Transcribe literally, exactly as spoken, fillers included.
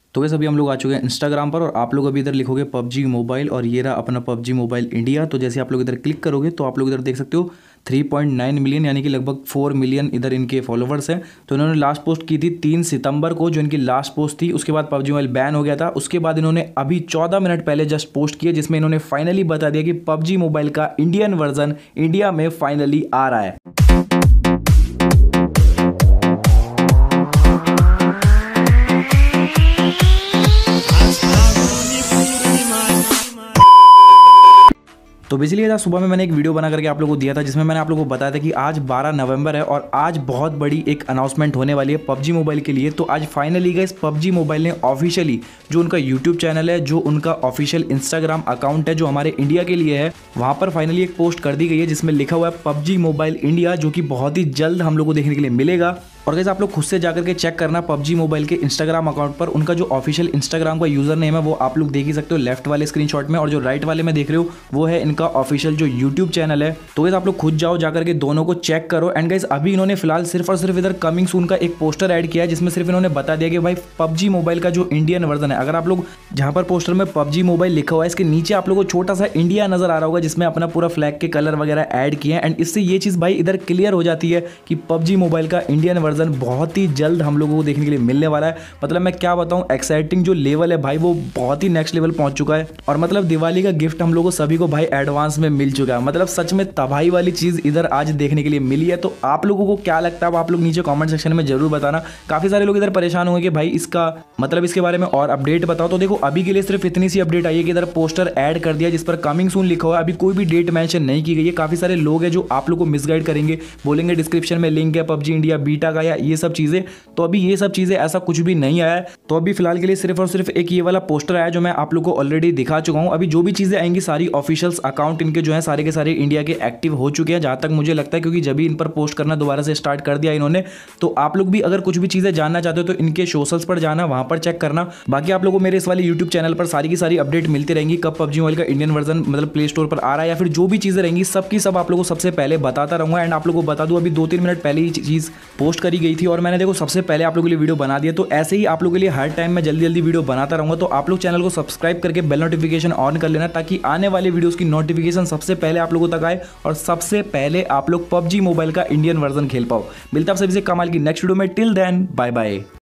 तो वैसे अभी हम लोग आ चुके हैं इंस्टाग्राम पर और आप लोग अभी इधर लिखोगे पबजी मोबाइल और ये रहा अपना पबजी मोबाइल इंडिया। तो जैसे आप लोग इधर क्लिक करोगे तो आप लोग इधर देख सकते हो थ्री पॉइंट नाइन मिलियन यानी कि लगभग फोर मिलियन इधर इनके फॉलोवर्स हैं। तो इन्होंने लास्ट पोस्ट की थी तीन सितंबर को, जो इनकी लास्ट पोस्ट थी। उसके बाद पबजी मोबाइल बैन हो गया था। उसके बाद इन्होंने अभी चौदह मिनट पहले जस्ट पोस्ट किया जिसमें इन्होंने फाइनली बता दिया कि पबजी मोबाइल का इंडियन वर्जन इंडिया में फाइनली आ रहा है। तो बेसिकली आज सुबह में मैंने एक वीडियो बना करके आप लोगों को दिया था जिसमें मैंने आप लोगों को बताया था कि आज बारह नवंबर है और आज बहुत बड़ी एक अनाउंसमेंट होने वाली है पबजी मोबाइल के लिए। तो आज फाइनली गाइस पबजी मोबाइल ने ऑफिशियली जो उनका यूट्यूब चैनल है, जो उनका ऑफिशियल इंस्टाग्राम अकाउंट है जो हमारे इंडिया के लिए है, वहाँ पर फाइनली एक पोस्ट कर दी गई है जिसमें लिखा हुआ है पबजी मोबाइल इंडिया, जो कि बहुत ही जल्द हम लोग को देखने के लिए मिलेगा। और गाइस आप लोग खुद से जाकर के चेक करना पबजी मोबाइल के इंस्टाग्राम अकाउंट पर, उनका जो ऑफिशियल इंस्टाग्राम का यूजर नेम है वो आप लोग देख ही सकते हो लेफ्ट वाले स्क्रीनशॉट में, और जो राइट वाले में देख रहे हो वो है इनका ऑफिशियल जो यूट्यूब चैनल है। तो गाइस आप लोग खुद जाओ जाकर के दोनों को चेक करो। एंड गाइस अभी इन्होंने फिलहाल सिर्फ और सिर्फ इधर कमिंग सून का एक पोस्टर ऐड किया है जिसमें सिर्फ इन्होंने बता दिया कि भाई पबजी मोबाइल का जो इंडियन वर्जन है, अगर आप लोग जहां पर पोस्टर में पबजी मोबाइल लिखा हुआ है इसके नीचे आप लोगों को छोटा सा इंडिया नजर आ रहा होगा जिसमें अपना पूरा फ्लैग के कलर वगैरह ऐड किए हैं। एंड इससे ये चीज भाई इधर क्लियर हो जाती है कि पबजी मोबाइल का इंडियन वर्जन बहुत ही जल्द हम लोगों को देखने के लिए मिलने वाला है। मतलब मैं क्या बताऊं, एक्साइटिंग जो लेवल है भाई वो बहुत ही नेक्स्ट लेवल पहुंच चुका है। और मतलब दिवाली का गिफ्ट हम लोगों सभी को भाई एडवांस में मिल चुका है। मतलब सच में तबाही वाली चीज इधर आज देखने के लिए मिली है। तो आप लोगों को क्या लगता है आप लोग नीचे कमेंट सेक्शन में जरूर बताना। काफी सारे लोग इधर परेशान होंगे कि भाई इसका मतलब इसके बारे में और अपडेट बताओ। तो देखो अभी के लिए सिर्फ इतनी सी अपडेट आई है कि इधर पोस्टर ऐड कर दिया जिस पर कमिंग सून लिखा हुआ है। अभी कोई भी डेट मेंशन नहीं की गई है। काफी सारे लोग हैं जो आप लोग को मिसगाइड करेंगे, बोलेंगे डिस्क्रिप्शन में लिंक है पबजी इंडिया बीटा का या ये सब चीजें। तो अभी ये सब चीजें ऐसा कुछ भी नहीं आया है। तो अभी फिलहाल के लिए सिर्फ और सिर्फ एक ये वाला पोस्टर आया जो मैं आप लोगों को ऑलरेडी दिखा चुका हूं। अभी जो भी चीजें आएंगी सारी ऑफिशियल्स अकाउंट इनके जो है सारे के सारे इंडिया के एक्टिव हो चुके हैं जहां तक मुझे लगता है, क्योंकि जब भी इन पर पोस्ट करना दोबारा से स्टार्ट कर दिया इन्होंने। तो आप लोग भी अगर कुछ भी चीजें जानना चाहते हो तो इनके सोशल्स पर जाना, वहां पर चेक करना। बाकी आप लोगों को मेरे इस वाले यूट्यूब चैनल पर सारी की सारी अपडेट मिलती रहेंगी, कब पबजी मोबाइल का इंडियन वर्जन मतलब प्ले स्टोर पर आ रहा है या फिर जो भी चीजें रहेंगी सबकी सब आप लोगों को सबसे पहले बताता रहूंगा। एंड आप लोगों को बता दूं अभी दो तीन मिनट पहले ही चीज पोस्ट करी गई थी और मैंने देखो सबसे पहले आप लोगों के लिए वीडियो बना दिया। तो ऐसे ही आप लोगों के लिए हर टाइम में जल्दी जल्दी वीडियो बनाता रहूंगा। तो आप लोग चैनल को सब्सक्राइब करके बेल नोटिफिकेशन ऑन कर लेना ताकि आने वाले वीडियोस की नोटिफिकेशन सबसे पहले आप लोगों तक आए और सबसे पहले आप लोग पबजी मोबाइल का इंडियन वर्जन खेल पाओ। मिलता है आप सभी से कमाल की नेक्स्ट वीडियो में। Till then bye bye.